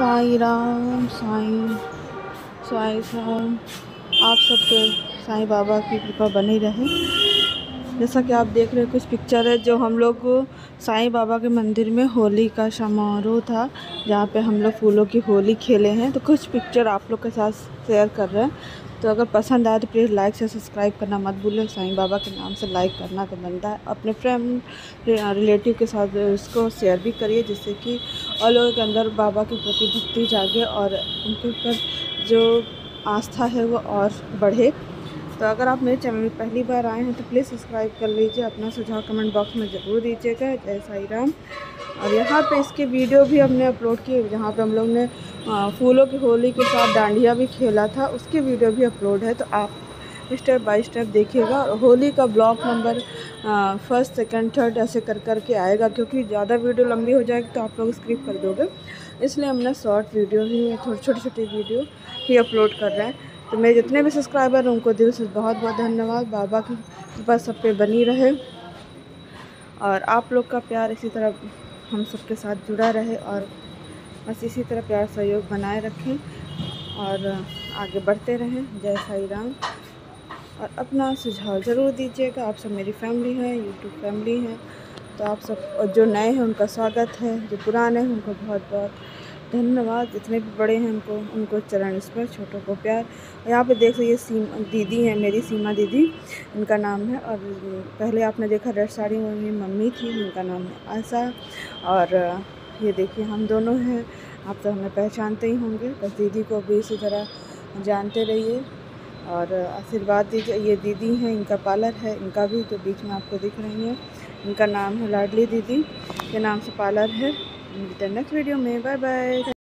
साईं राम साईं साईं राम। आप सबके साईं बाबा की कृपा बनी रहे। जैसा कि आप देख रहे हैं कुछ पिक्चर है जो हम लोग साईं बाबा के मंदिर में होली का समारोह था, जहाँ पे हम लोग फूलों की होली खेले हैं। तो कुछ पिक्चर आप लोग के साथ शेयर कर रहे हैं। तो अगर पसंद आए तो प्लीज़ लाइक से सब्सक्राइब करना मत भूलें। साईं बाबा के नाम से लाइक करना तो बनता है। अपने फ्रेंड रिलेटिव के साथ उसको शेयर भी करिए, जिससे कि और लोगों के अंदर बाबा के प्रति भक्ति जागे और उनके ऊपर जो आस्था है वो और बढ़े। तो अगर आप मेरे चैनल में पहली बार आए हैं तो प्लीज़ सब्सक्राइब कर लीजिए। अपना सुझाव कमेंट बॉक्स में ज़रूर दीजिएगा। जय साईं राम। और यहाँ पे इसके वीडियो भी हमने अपलोड किए, जहाँ पे हम लोग ने फूलों की होली के साथ डांडिया भी खेला था, उसकी वीडियो भी अपलोड है। तो आप स्टेप बाय स्टेप देखिएगा। होली का blog number first second third ऐसे कर के आएगा, क्योंकि ज़्यादा वीडियो लंबी हो जाएगी तो आप लोग स्किप कर दोगे। इसलिए हमने शॉर्ट वीडियो ही छोटी छोटी वीडियो ही अपलोड कर रहे हैं। तो मेरे जितने भी सब्सक्राइबर हैं उनको दिल से बहुत बहुत धन्यवाद। बाबा की कृपा सब पे बनी रहे और आप लोग का प्यार इसी तरह हम सबके साथ जुड़ा रहे और बस इसी तरह प्यार सहयोग बनाए रखें और आगे बढ़ते रहें। जय साईं राम। और अपना सुझाव ज़रूर दीजिएगा। आप सब मेरी फैमिली है, यूट्यूब फैमिली है। तो आप सब जो नए हैं उनका स्वागत है, जो पुराने हैं उनको बहुत बहुत धन्यवाद। जितने भी बड़े हैं उनको चरण स्पर्श, छोटों को प्यार। यहाँ पे देख ये सीमा दीदी है, मेरी सीमा दीदी इनका नाम है। और पहले आपने देखा रेड साड़ी में मेरी मम्मी थी, इनका नाम है आशा। और ये देखिए हम दोनों हैं। आप तो हमें पहचानते ही होंगे, बस दीदी को भी इसी तरह जानते रहिए और आशीर्वाद दीजिए। ये दीदी हैं, इनका पार्लर है, इनका भी जो बीच में आपको दिख रही है, इनका नाम है लाडली दीदी के नाम से पार्लर है। मिलते हैं नेक्स्ट वीडियो में। Bye bye.